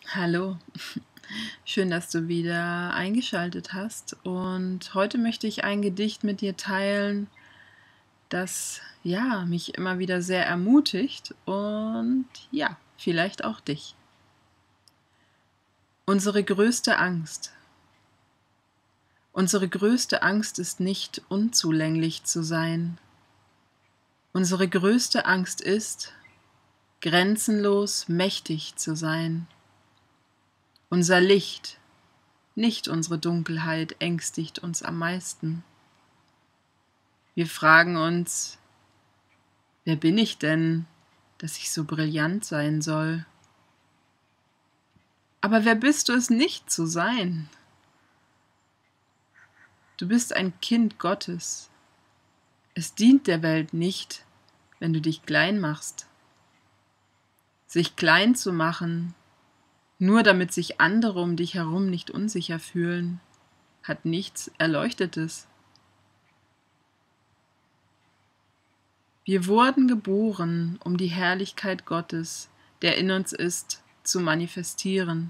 Hallo, schön, dass du wieder eingeschaltet hast. Und heute möchte ich ein Gedicht mit dir teilen, das mich immer wieder sehr ermutigt und vielleicht auch dich. Unsere größte Angst. Unsere größte Angst ist nicht, unzulänglich zu sein. Unsere größte Angst ist, grenzenlos mächtig zu sein. Unser Licht, nicht unsere Dunkelheit, ängstigt uns am meisten. Wir fragen uns, wer bin ich denn, dass ich so brillant sein soll? Aber wer bist du es nicht zu sein? Du bist ein Kind Gottes. Es dient der Welt nicht, wenn du dich klein machst. Sich klein zu machen, nur damit sich andere um dich herum nicht unsicher fühlen, hat nichts Erleuchtetes. Wir wurden geboren, um die Herrlichkeit Gottes, der in uns ist, zu manifestieren.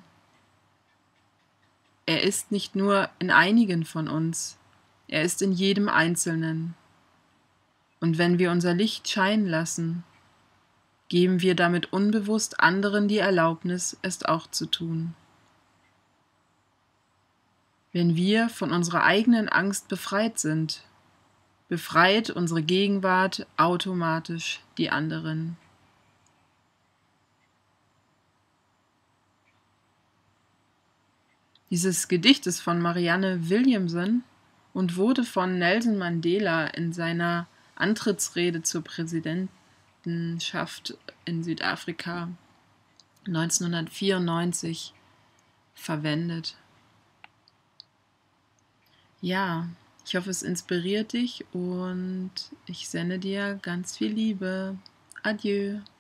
Er ist nicht nur in einigen von uns, er ist in jedem Einzelnen. Und wenn wir unser Licht scheinen lassen, geben wir damit unbewusst anderen die Erlaubnis, es auch zu tun. Wenn wir von unserer eigenen Angst befreit sind, befreit unsere Gegenwart automatisch die anderen. Dieses Gedicht ist von Marianne Williamson und wurde von Nelson Mandela in seiner Antrittsrede zur Präsidentenschaft in Südafrika 1994 verwendet. Ja, ich hoffe, es inspiriert dich und ich sende dir ganz viel Liebe. Adieu.